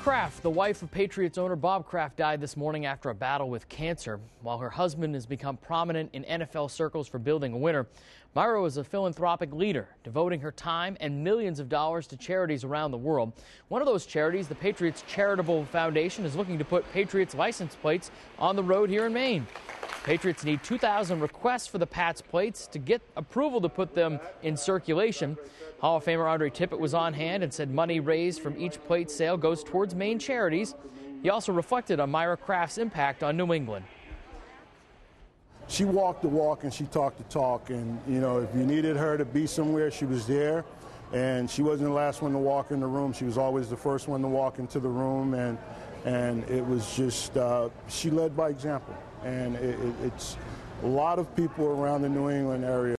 Kraft, the wife of Patriots owner Bob Kraft, died this morning after a battle with cancer. While her husband has become prominent in NFL circles for building a winner, Myra was a philanthropic leader, devoting her time and millions of dollars to charities around the world. One of those charities, the Patriots Charitable Foundation, is looking to put Patriots license plates on the road here in Maine. Patriots need 2,000 requests for the Pats plates to get approval to put them in circulation. Hall of Famer Andre Tippett was on hand and said money raised from each plate sale goes towards Maine charities. He also reflected on Myra Kraft's impact on New England. She walked the walk and she talked the talk, and you know, if you needed her to be somewhere, she was there. And she wasn't the last one to walk in the room. She was always the first one to walk into the room, and it was just, she led by example. And it's a lot of people around the New England area